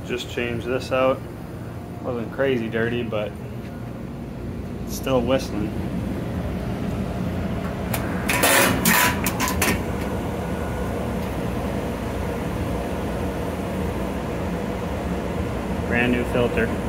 Just changed this out. Wasn't crazy dirty, but it's still whistling. Brand new filter.